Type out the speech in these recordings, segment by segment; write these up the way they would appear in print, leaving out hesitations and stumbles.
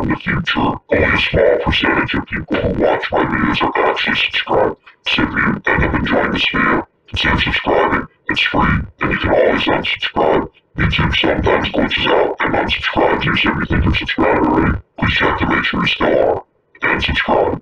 in the future, only a small percentage of people who watch my videos are actually subscribed. So if you end up enjoying this video, consider subscribing. It's free, and you can always unsubscribe. YouTube sometimes glitches out and unsubscribes you, so if you think you're subscribed already, please check to make sure you still are. And subscribe.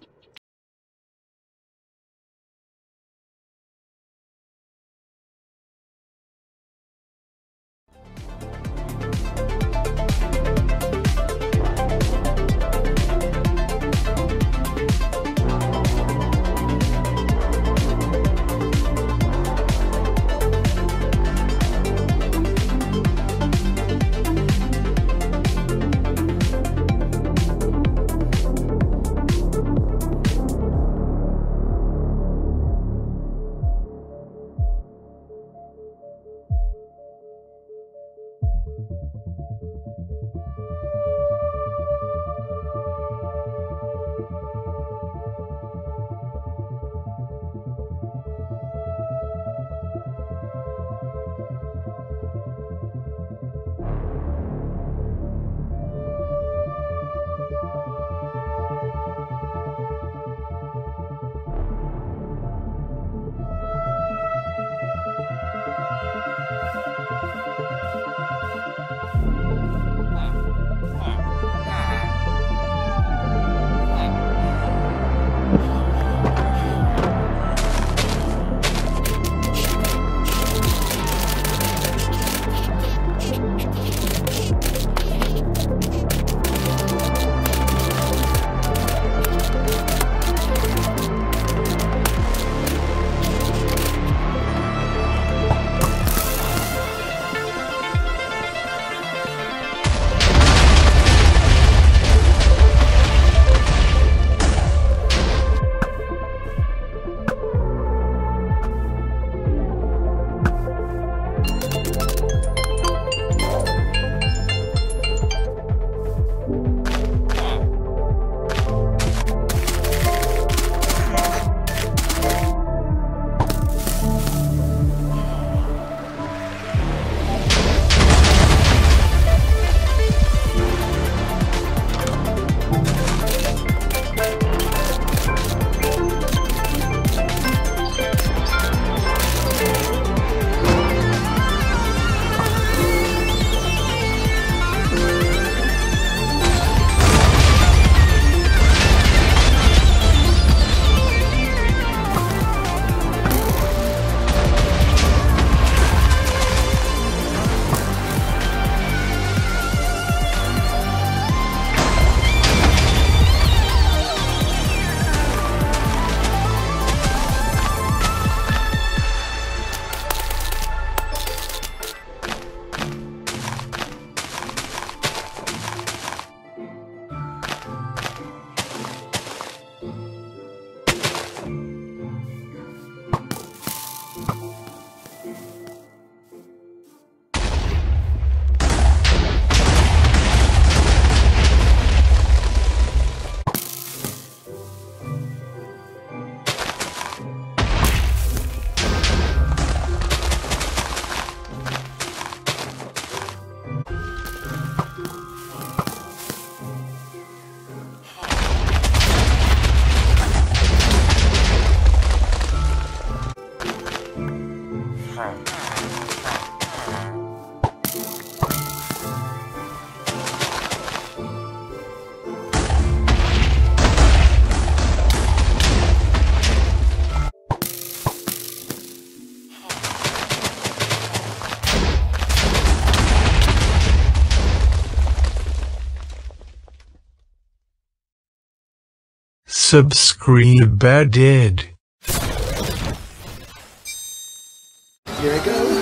Subscribed. Here I go.